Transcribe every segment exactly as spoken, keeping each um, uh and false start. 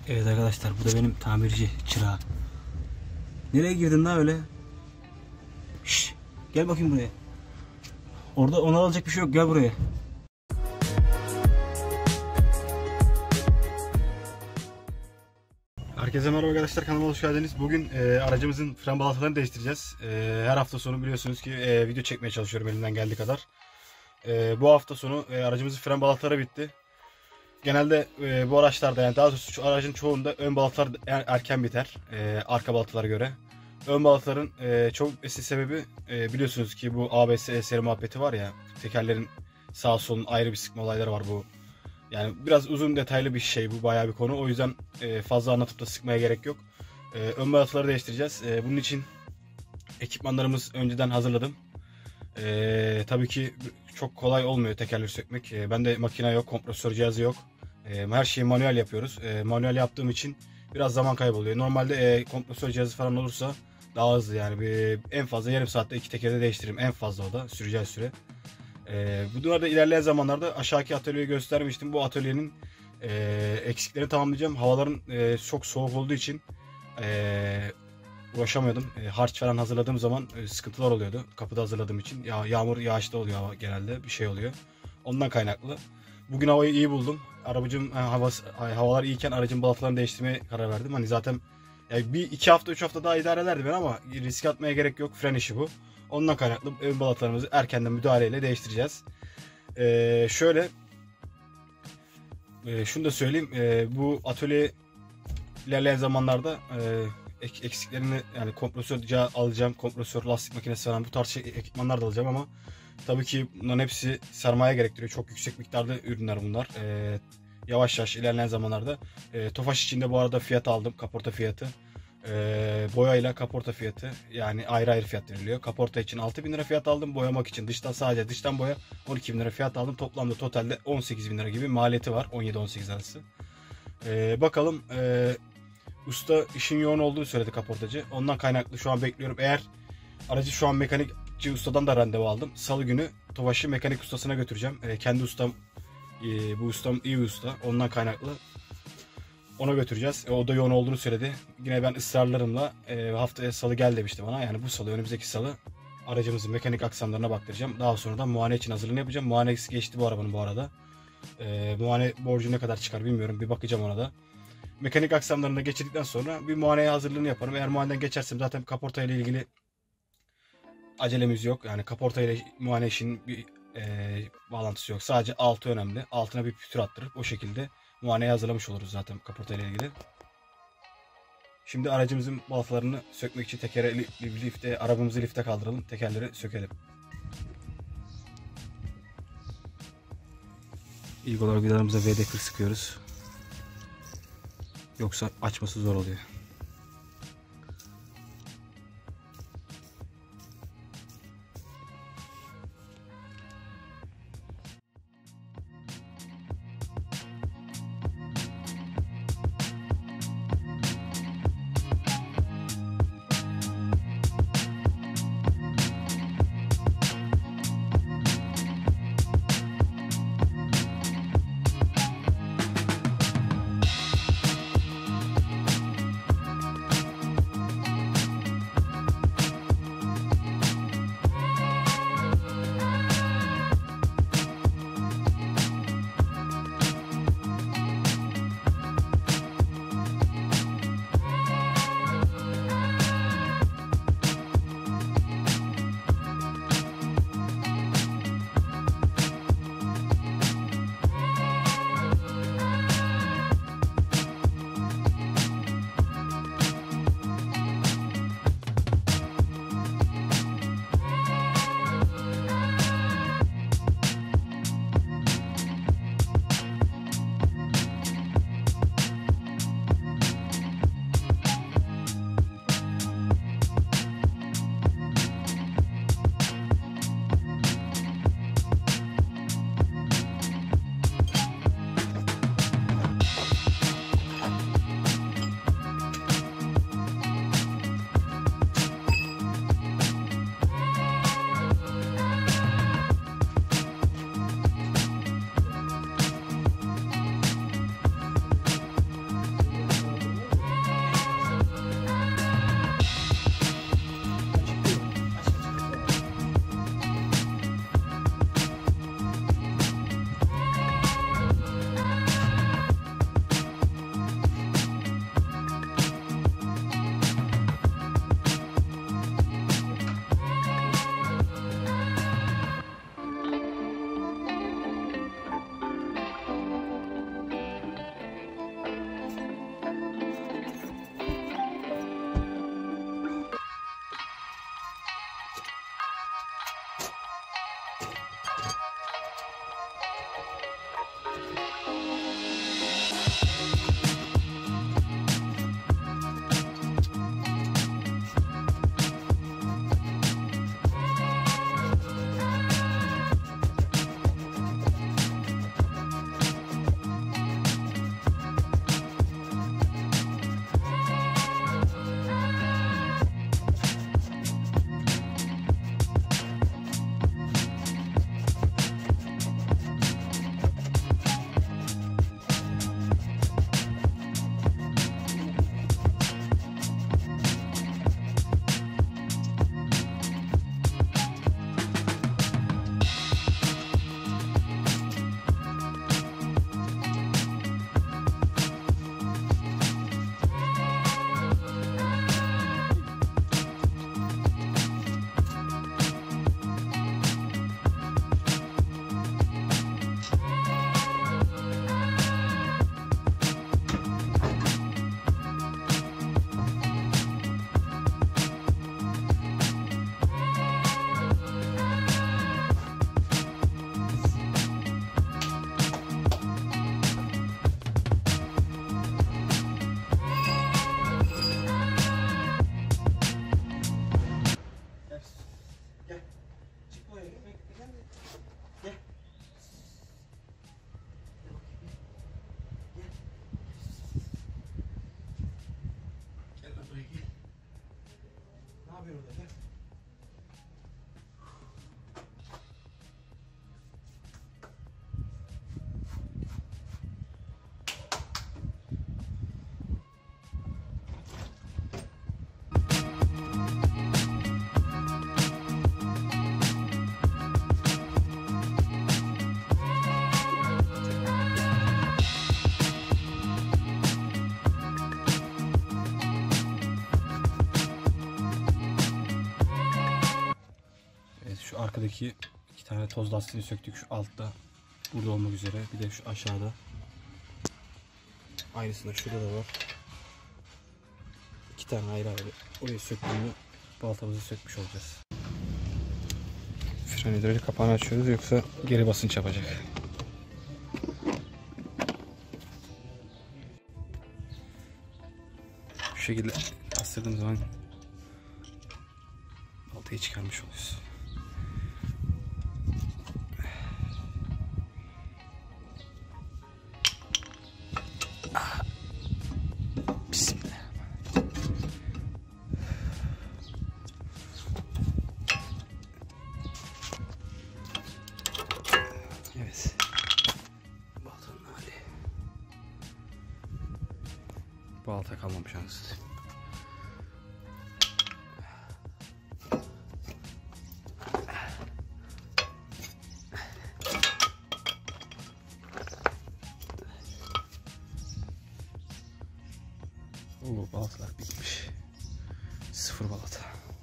Evet arkadaşlar, bu da benim tamirci çırağı. Nereye girdin lan öyle? Şşş, gel bakayım buraya. Orada ona alacak bir şey yok, gel buraya. Herkese merhaba arkadaşlar, kanalıma hoş geldiniz. Bugün e, aracımızın fren balatalarını değiştireceğiz. E, her hafta sonu biliyorsunuz ki e, video çekmeye çalışıyorum elimden geldiği kadar. E, bu hafta sonu e, aracımızın fren balataları bitti. Genelde e, bu araçlarda, yani daha doğrusu şu aracın çoğunda ön balatalar er, erken biter e, arka balatalara göre. Ön balataların e, çok eski sebebi e, biliyorsunuz ki bu A B S E S R muhabbeti var ya, tekerlerin sağ solun ayrı bir sıkma olayları var bu. Yani biraz uzun detaylı bir şey bu, bayağı bir konu. O yüzden e, fazla anlatıp da sıkmaya gerek yok. E, ön balataları değiştireceğiz. E, bunun için ekipmanlarımız önceden hazırladım. E, tabii ki çok kolay olmuyor tekerleri sökmek. E, bende makine yok, kompresör cihazı yok. E, her şeyi manuel yapıyoruz. E, manuel yaptığım için biraz zaman kayboluyor. Normalde e, kompresör cihazı falan olursa daha hızlı, yani bir, en fazla yarım saatte iki tekerde değiştiririm. En fazla o da süreceği süre. Ee, bu durumda ilerleyen zamanlarda aşağıki atölyeyi göstermiştim. Bu atölyenin e, eksiklerini tamamlayacağım. Havaların e, çok soğuk olduğu için e, uğraşamıyordum. E, harç falan hazırladığım zaman e, sıkıntılar oluyordu. Kapıda hazırladığım için. Ya, yağmur yağışta oluyor genelde, bir şey oluyor. Ondan kaynaklı. Bugün havayı iyi buldum. Arabacım havası, havalar iyiyken aracın balatalarını değiştirmeye karar verdim. Hani zaten yani bir iki hafta üç hafta daha idare ederdi ben, ama risk atmaya gerek yok. Fren işi bu. Ondan kaynaklı ön balatalarımızı erkenden müdahaleyle değiştireceğiz. Ee, şöyle e, şunu da söyleyeyim. E, bu atölye ilerleyen zamanlarda e, eksiklerini, yani kompresör alacağım. Kompresör, lastik makinesi falan, bu tarz şey, ekipmanlar da alacağım, ama tabii ki bunların hepsi sermaye gerektiriyor. Çok yüksek miktarda ürünler bunlar. E, yavaş yavaş ilerleyen zamanlarda. E, Tofaş içinde bu arada fiyat aldım. Kaporta fiyatı. E, boyayla kaporta fiyatı, yani ayrı ayrı fiyat veriliyor. Kaporta için altı bin lira fiyat aldım. Boyamak için dıştan, sadece dıştan boya on iki bin lira fiyat aldım. Toplamda totalde on sekiz bin lira gibi maliyeti var. on yedi on sekiz arası. E, bakalım, e, usta işin yoğun olduğunu söyledi, kaportacı. Ondan kaynaklı şu an bekliyorum. Eğer aracı şu an mekanikçi ustadan da randevu aldım. Salı günü Tofaş'ı mekanik ustasına götüreceğim. E, kendi ustam, e, bu ustam iyi bir usta. Ondan kaynaklı ona götüreceğiz. E, o da yoğun olduğunu söyledi. Yine ben ısrarlarımla e, haftaya salı gel demişti bana. Yani bu salı, önümüzdeki salı aracımızın mekanik aksamlarına baktıracağım. Daha sonra da muayene için hazırlığını yapacağım. Muayenesi geçti bu arabanın bu arada. E, muayene borcu ne kadar çıkar bilmiyorum. Bir bakacağım ona da. Mekanik aksamlarını geçirdikten sonra bir muayeneye hazırlığını yaparım. Eğer muayeneden geçersem zaten kaporta ile ilgili acelemiz yok. Yani kaporta ile muayene işinin bir e, bağlantısı yok. Sadece altı önemli. Altına bir pütür attırıp o şekilde muayeneye hazırlamış oluruz zaten kaporta ile ilgili. Şimdi aracımızın balatalarını sökmek için tekere lifte, arabamızı lifte kaldıralım. Tekerleri sökelim. İlk olarak vidalarımıza V D kırk sıkıyoruz. Yoksa açması zor oluyor. arkadaki iki tane toz lastiğini söktük. Şu altta, burada olmak üzere. Bir de şu aşağıda. Aynısından şurada da var. İki tane ayrı ayrı. Orayı söktüğümü baltamızı sökmüş olacağız. Fren hidrolik kapağını açıyoruz, yoksa geri basınç yapacak. Şu şekilde bastırdığım zaman baltayı çıkarmış oluyoruz. Bismillah. Evet. Baltanın hali. Balta kalmamış anasını. Oo, balatalar bitmiş. Sıfır balata.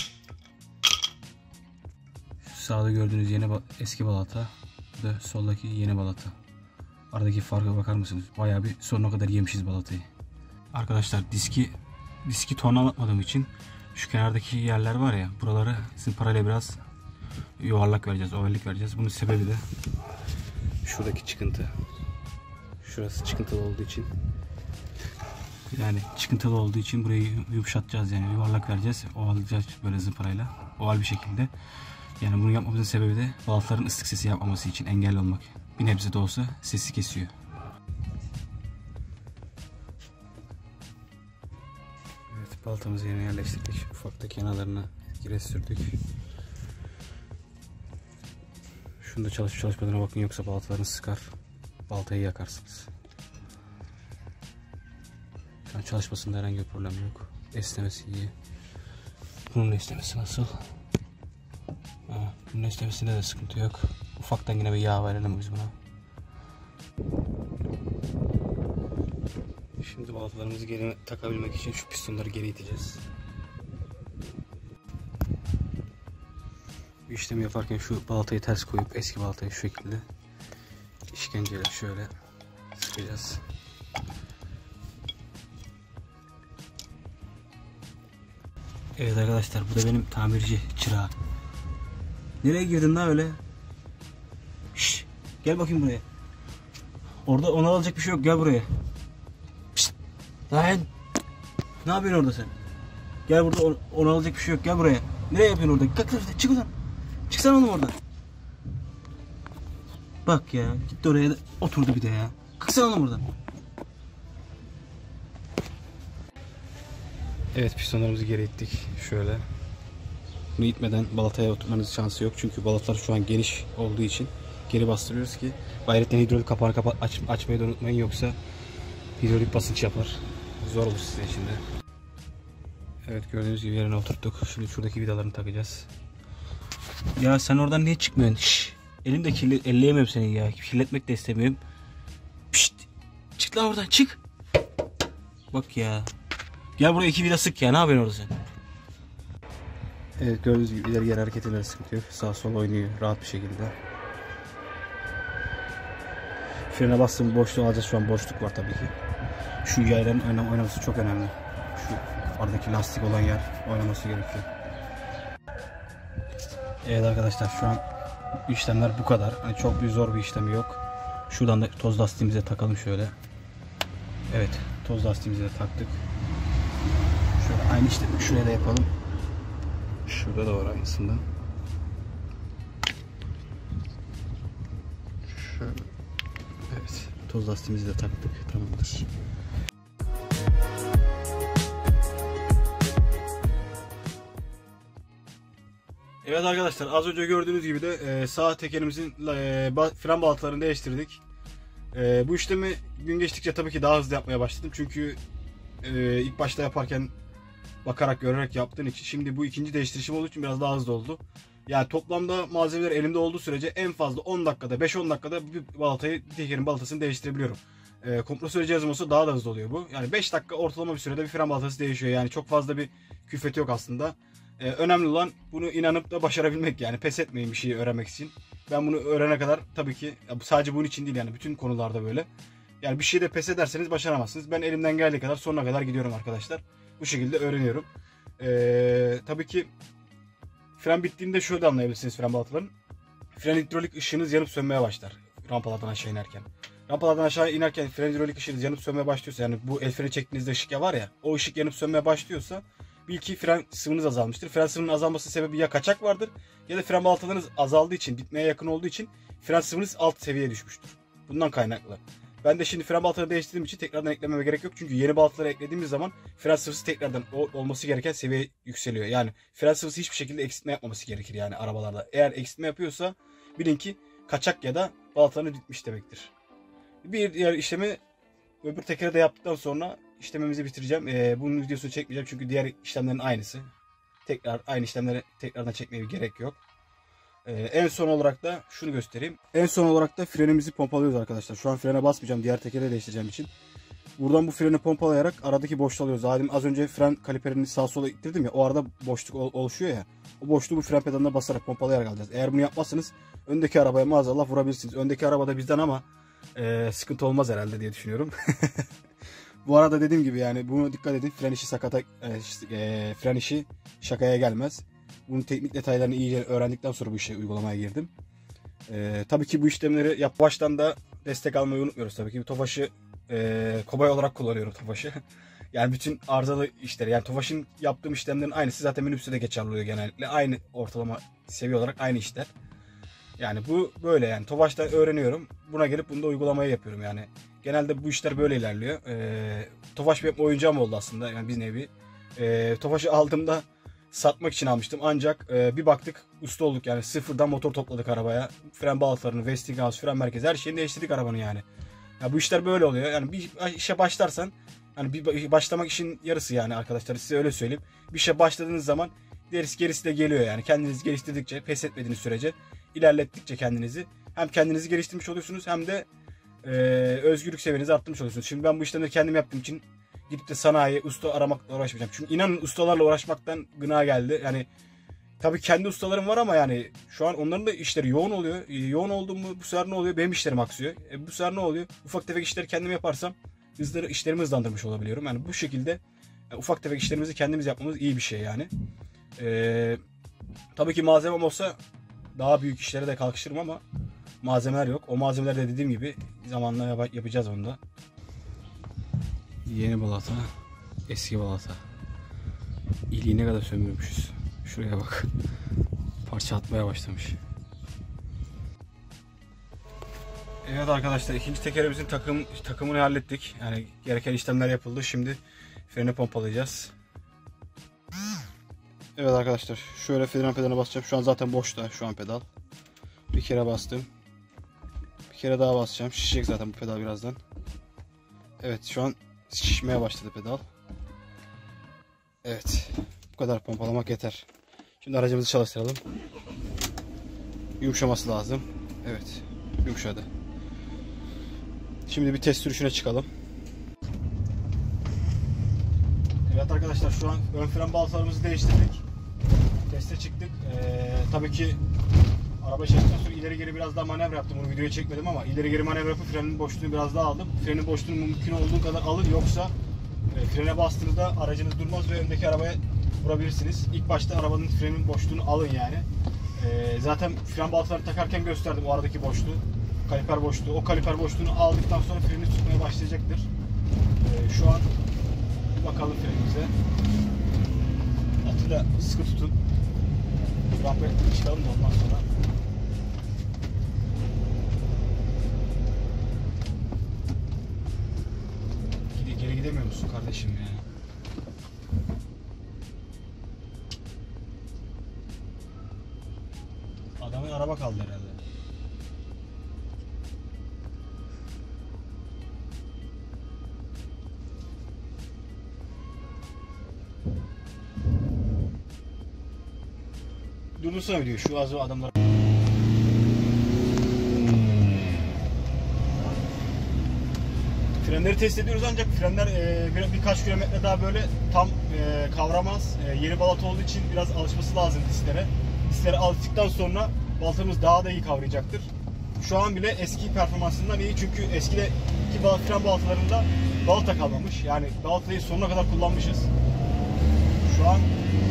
Şu sağda gördüğünüz yeni eski balata. Bu da soldaki yeni balata. Aradaki farka bakar mısınız? Bayağı bir sonuna kadar yemişiz balatayı. Arkadaşlar diski diski tornalatmadığım için şu kenardaki yerler var ya, buraları zımparayla biraz yuvarlak vereceğiz, ovallik vereceğiz. Bunun sebebi de şuradaki çıkıntı. Şurası çıkıntılı olduğu için. Yani çıkıntılı olduğu için burayı yumuşatacağız, yani yuvarlak vereceğiz, ovalayacağız böyle zımparayla, oval bir şekilde. Yani bunu yapmamızın sebebi de balatların ıslık sesi yapmaması için, engel olmak. Bir nebze de olsa sesi kesiyor. Evet, baltamızı yerine yerleştirdik. Ufakta kenarlarına gire sürdük. Şunu da çalışıp çalışmadığına bakın, yoksa baltalarını sıkar, baltayı yakarsınız. Şu an çalışmasında herhangi bir problem yok. Esnemesi iyi. Bunun esnemesi nasıl? Ha, bunun esnemesinde de sıkıntı yok. Ufaktan yine bir yağ verelim biz buna. Şimdi baltalarımızı geri takabilmek için şu pistonları geri iteceğiz. Bu işlemi yaparken şu baltayı ters koyup eski baltayı şu şekilde işkenceyle şöyle sıkacağız. Evet arkadaşlar, bu da benim tamirci çırağı. Nereye girdin lan öyle? Şşş, gel bakayım buraya. Orada onu alacak bir şey yok, gel buraya. Şşt, lan. Ne yapıyorsun orada sen? Gel, burada onu alacak bir şey yok, gel buraya. Nereye yapıyorsun orada? Kalk lan, çık ulan. Çıksana oğlum oradan. Bak ya, gitti oraya da oturdu bir de ya. Kalksana oğlum oradan. Evet, pistonlarımızı geri ittik. Şöyle. Bunu itmeden balataya oturmanız şansı yok. Çünkü balatlar şu an geniş olduğu için geri bastırıyoruz ki gayretten hidrolik kapağını kapa aç açmayı da unutmayın, yoksa hidrolik basınç yapar. Zor olur size için de. Evet, gördüğünüz gibi yerine oturttuk. Şimdi şuradaki vidalarını takacağız. Ya sen oradan niye çıkmıyorsun? Şşş. Elim de kirli, elleyemem seni ya. Kirletmek de istemiyorum. Pişt. Çık lan oradan, çık. Bak ya. Gel buraya, iki vida sık ya. Ne yapıyorsun orada sen? Evet, gördüğünüz gibi ileri geri hareketinde sıkıntı yok. Sağ sol oynuyor rahat bir şekilde. Frene bastığım boşluğu alacağız. Şu an boşluk var tabii ki. Şu yayların oynam oynaması çok önemli. Şu aradaki lastik olan yer oynaması gerekiyor. Evet arkadaşlar, şu an işlemler bu kadar. Hani çok bir zor bir işlemi yok. Şuradan da toz lastiğimize takalım şöyle. Evet, toz lastiğimize de taktık. Şöyle aynı işlemi şuraya da yapalım. Şurada da var aynısından. Şöyle. Evet, toz lastiğimizi de taktık. Tamamdır. Evet arkadaşlar, az önce gördüğünüz gibi de e, sağ tekerimizin e, fren balatalarını değiştirdik. E, bu işlemi gün geçtikçe tabii ki daha hızlı yapmaya başladım. Çünkü e, ilk başta yaparken bakarak, görerek yaptığım için, şimdi bu ikinci değiştirişim olduğu için biraz daha hızlı oldu. Yani toplamda malzemeler elimde olduğu sürece en fazla on dakikada, beş on dakikada bir balatayı, bir tekerin balatasını değiştirebiliyorum. E, kompresör cihazım olsa daha da hızlı oluyor bu. Yani beş dakika ortalama bir sürede bir fren balatası değişiyor. Yani çok fazla bir külfeti yok aslında. E, önemli olan bunu inanıp da başarabilmek, yani pes etmeyin bir şeyi öğrenmek için. Ben bunu öğrene kadar tabii ki sadece bunun için değil, yani bütün konularda böyle. Yani bir şeyde pes ederseniz başaramazsınız. Ben elimden geldiği kadar sonuna kadar gidiyorum arkadaşlar. Bu şekilde öğreniyorum. Ee, tabii ki fren bittiğinde şöyle anlayabilirsiniz fren balataların. Fren hidrolik ışığınız yanıp sönmeye başlar rampalardan aşağı inerken. Rampalardan aşağı inerken fren hidrolik ışığınız yanıp sönmeye başlıyorsa, yani bu el freni çektiğinizde ışık ya var ya, o ışık yanıp sönmeye başlıyorsa bil ki fren sıvınız azalmıştır. Fren sıvının azalması sebebi ya kaçak vardır ya da fren balatalarınız azaldığı için, bitmeye yakın olduğu için fren sıvınız alt seviyeye düşmüştür. Bundan kaynaklı. Ben de şimdi fren balataları değiştirdiğim için tekrardan eklememe gerek yok. Çünkü yeni balataları eklediğimiz zaman fren sıvısı tekrardan olması gereken seviye yükseliyor. Yani fren sıvısı hiçbir şekilde eksiltme yapmaması gerekir yani arabalarda. Eğer eksiltme yapıyorsa bilin ki kaçak ya da balatalarınız bitmiş demektir. Bir diğer işlemi öbür tekere de yaptıktan sonra işlemimizi bitireceğim. Ee, bunun videosunu çekmeyeceğim çünkü diğer işlemlerin aynısı. Tekrar aynı işlemleri tekrardan çekmeye gerek yok. Ee, en son olarak da şunu göstereyim. En son olarak da frenimizi pompalıyoruz arkadaşlar. Şu an frene basmayacağım. Diğer tekere değiştireceğim için. Buradan bu freni pompalayarak aradaki boşluğu alıyoruz. Zaten az önce fren kaliperini sağa sola ittirdim ya. O arada boşluk oluşuyor ya. O boşluğu bu fren pedalına basarak pompalayarak alacağız. Eğer bunu yapmazsanız öndeki arabaya maazallah vurabilirsiniz. Öndeki araba da bizden ama e, sıkıntı olmaz herhalde diye düşünüyorum. Bu arada dediğim gibi yani bunu dikkat edin. Fren işi sakata, e, e, fren işi şakaya gelmez. Bunun teknik detaylarını iyice öğrendikten sonra bu işe uygulamaya girdim. Ee, tabii ki bu işlemleri yap baştan da destek almayı unutmuyoruz tabii ki. Tofaş'ı e, kobay olarak kullanıyorum Tofaş'ı. Yani bütün arızalı işleri, yani Tofaş'ın yaptığım işlemlerin aynısı zaten minibüste de geçerli oluyor genellikle. Aynı ortalama seviye olarak aynı işler. Yani bu böyle yani Tofaş'ta öğreniyorum. Buna gelip bunu da uygulamaya yapıyorum yani. Genelde bu işler böyle ilerliyor. Ee, Tofaş benim oyuncağım oldu aslında yani bir nevi. Ee, Tofaş'ı aldığımda satmak için almıştım ancak e, bir baktık usta olduk yani, sıfırdan motor topladık arabaya. Fren balatalarını, Westinghouse, fren merkezi, her şeyini değiştirdik arabanın yani. Ya bu işler böyle oluyor. Yani bir işe başlarsan, hani bir başlamak işin yarısı yani arkadaşlar, size öyle söyleyeyim. Bir işe başladığınız zaman gerisi gerisi de geliyor yani. Kendinizi geliştirdikçe, pes etmediğiniz sürece, ilerlettikçe kendinizi, hem kendinizi geliştirmiş oluyorsunuz hem de e, özgürlük seviyenizi arttırmış oluyorsunuz. Şimdi ben bu işlemleri kendim yaptığım için gidip de sanayi, usta aramakla uğraşmayacağım. Çünkü inanın ustalarla uğraşmaktan gına geldi. Yani tabii kendi ustalarım var ama yani şu an onların da işleri yoğun oluyor. Yoğun olduğum mu bu sefer ne oluyor? Benim işlerim aksıyor. E bu sefer ne oluyor? Ufak tefek işleri kendim yaparsam hızları, işlerimi hızlandırmış olabiliyorum. Yani bu şekilde yani ufak tefek işlerimizi kendimiz yapmamız iyi bir şey yani. E, tabii ki malzemem olsa daha büyük işlere de kalkışırım ama malzemeler yok. O malzemeler de dediğim gibi zamanla yap yapacağız onu da. Yeni balata, eski balata. İliği ne kadar sömürmüşüz. Şuraya bak. Parça atmaya başlamış. Evet arkadaşlar, ikinci tekerimizin takım takımını hallettik. Yani gereken işlemler yapıldı. Şimdi freni pompalayacağız. Evet arkadaşlar, şöyle fren pedalına basacağım. Şu an zaten boşta şu an pedal. Bir kere bastım. Bir kere daha basacağım. Şişecek zaten bu pedal birazdan. Evet, şu an şişmeye başladı pedal. Evet. Bu kadar pompalamak yeter. Şimdi aracımızı çalıştıralım. Yumuşaması lazım. Evet. Yumuşadı. Şimdi bir test sürüşüne çıkalım. Evet arkadaşlar, şu an ön fren balatalarımızı değiştirdik. Teste çıktık. Ee, tabii ki araba çektikten sonra ileri geri biraz daha manevra yaptım. Bunu videoya çekmedim ama ileri geri manevra yapıp frenin boşluğunu biraz daha aldım. Frenin boşluğunu mümkün olduğu kadar alın, yoksa e, frene bastığınızda aracınız durmaz ve öndeki arabaya vurabilirsiniz. İlk başta arabanın frenin boşluğunu alın yani. E, zaten fren balataları takarken gösterdim o aradaki boşluğu. Kaliper boşluğu. O kaliper boşluğunu aldıktan sonra freni tutmaya başlayacaktır. E, şu an bakalım frenimize. Atı da sıkı tutun. Rampaya çıkalım da ondan sonra. Geri, geri gidemiyor musun kardeşim ya? Adamın araba kaldı herhalde. Durdursana diyor şu az o adamlar. Frene Frenleri test ediyoruz ancak frenler e, bir, birkaç kilometre daha böyle tam e, kavramaz. E, yeni balata olduğu için biraz alışması lazım disklere. Disklere alıştıktan sonra balatamız daha da iyi kavrayacaktır. Şu an bile eski performansından iyi çünkü eskide iki bal fren balatalarında balata kalmamış. Yani balatayı sonuna kadar kullanmışız. Şu an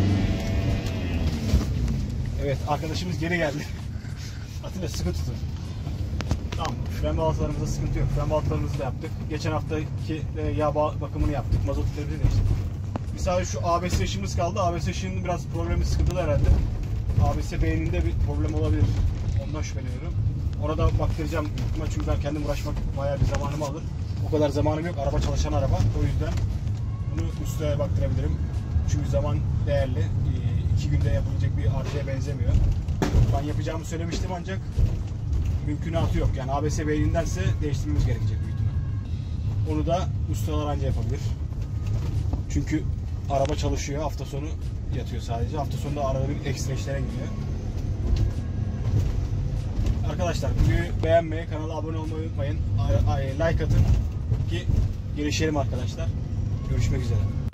evet, arkadaşımız geri geldi. Atilla sıkı tutun. Tamam, fren balatalarımızda sıkıntı yok. Fren balatalarımızı da yaptık. Geçen haftaki yağ bakımını yaptık. Mazot filtreleri de değiştirdik. Bir sadece şu A B S ışığımız kaldı. A B S ışığının biraz problemi, sıkıntılı herhalde. A B S beyninde bir problem olabilir. Ondan şüpheleniyorum. Ona da baktıracağım. Çünkü ben kendim uğraşmak bayağı bir zamanımı alır. O kadar zamanım yok. Araba çalışan araba. O yüzden bunu ustaya baktırabilirim. Çünkü zaman değerli. İki günde yapılacak bir arızaya benzemiyor. Ben yapacağımı söylemiştim ancak mümkünatı yok. Yani A B S beynindense değiştirmemiz gerekecek büyük ihtimal. Onu da ustalar anca yapabilir. Çünkü araba çalışıyor. Hafta sonu yatıyor sadece. Hafta sonunda arada bir ekstra işlere gidiyor. Arkadaşlar videoyu beğenmeyi, kanala abone olmayı unutmayın. Like atın ki gelişelim arkadaşlar. Görüşmek üzere.